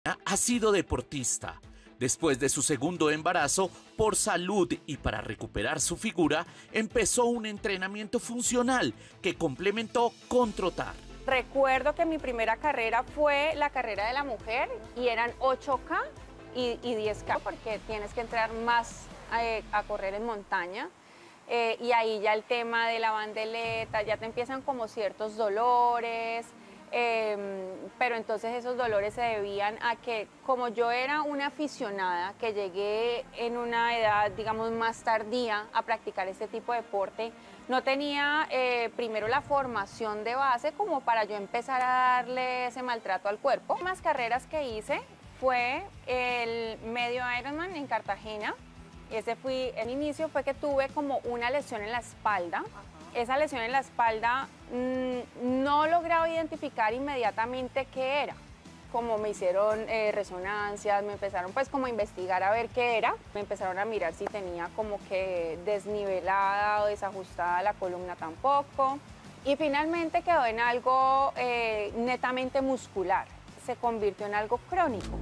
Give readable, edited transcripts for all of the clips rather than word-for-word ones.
Ha sido deportista. Después de su segundo embarazo, por salud y para recuperar su figura, empezó un entrenamiento funcional que complementó con trotar. Recuerdo que mi primera carrera fue la carrera de la mujer y eran 8K y 10K porque tienes que entrar más a correr en montaña. Y ahí ya el tema de la bandeleta, ya te empiezan como ciertos dolores. Pero entonces esos dolores se debían a que como yo era una aficionada que llegué en una edad, digamos, más tardía a practicar este tipo de deporte, no tenía primero la formación de base como para yo empezar a darle ese maltrato al cuerpo. Las últimas carreras que hice fue el medio Ironman en Cartagena. El inicio fue que tuve como una lesión en la espalda. Esa lesión en la espalda no lograba identificar inmediatamente qué era. Como me hicieron resonancias, me empezaron pues como a investigar a ver qué era. Me empezaron a mirar si tenía como que desnivelada o desajustada la columna tampoco. Y finalmente quedó en algo netamente muscular. Se convirtió en algo crónico.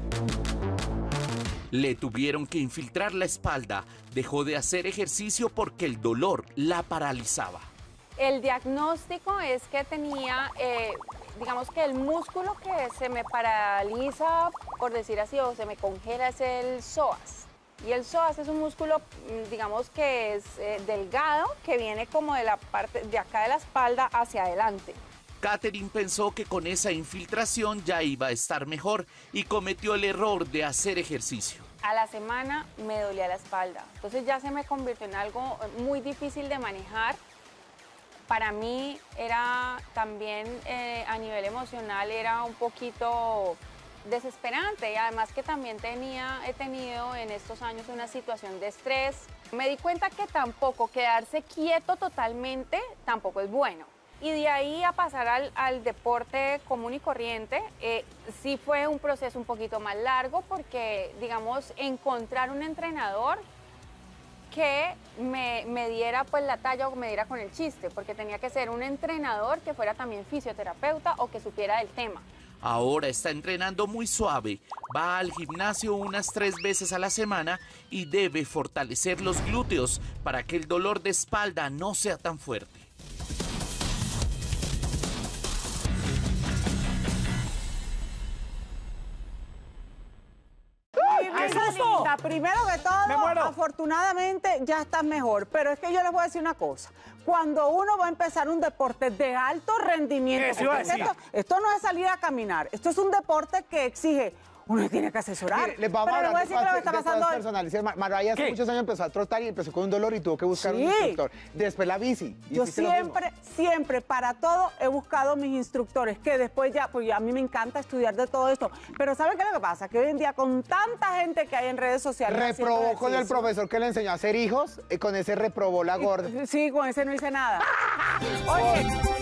Le tuvieron que infiltrar la espalda. Dejó de hacer ejercicio porque el dolor la paralizaba. El diagnóstico es que tenía, digamos que el músculo que se me paraliza, por decir así, o se me congela es el psoas. Y el psoas es un músculo, digamos que es delgado, que viene como de la parte de acá de la espalda hacia adelante. Katherine pensó que con esa infiltración ya iba a estar mejor y cometió el error de hacer ejercicio. A la semana me dolía la espalda, entonces ya se me convirtió en algo muy difícil de manejar. Para mí era también a nivel emocional era un poquito desesperante y además que también he tenido en estos años una situación de estrés. Me di cuenta que tampoco quedarse quieto totalmente tampoco es bueno. Y de ahí a pasar al deporte común y corriente, sí fue un proceso un poquito más largo porque, digamos, encontrar un entrenador que me diera pues la talla o me diera con el chiste, porque tenía que ser un entrenador que fuera también fisioterapeuta o que supiera del tema. Ahora está entrenando muy suave, va al gimnasio unas 3 veces a la semana y debe fortalecer los glúteos para que el dolor de espalda no sea tan fuerte. Linda, primero que todo, afortunadamente ya estás mejor, pero es que yo les voy a decir una cosa, cuando uno va a empezar un deporte de alto rendimiento, esto no es salir a caminar, esto es un deporte que exige, uno tiene que asesorar. Mire, les vamos a hablar de lo que está pasando personales. Mariah hace muchos años empezó a trotar y empezó con un dolor y tuvo que buscar un instructor. Después la bici. Yo siempre, para todo he buscado mis instructores, que después ya, pues a mí me encanta estudiar de todo esto. Pero ¿saben qué es lo que pasa? Que hoy en día con tanta gente que hay en redes sociales... Reprobó con el profesor que le enseñó a hacer hijos, y con ese reprobó la gorda. Sí, con ese no hice nada. Oye...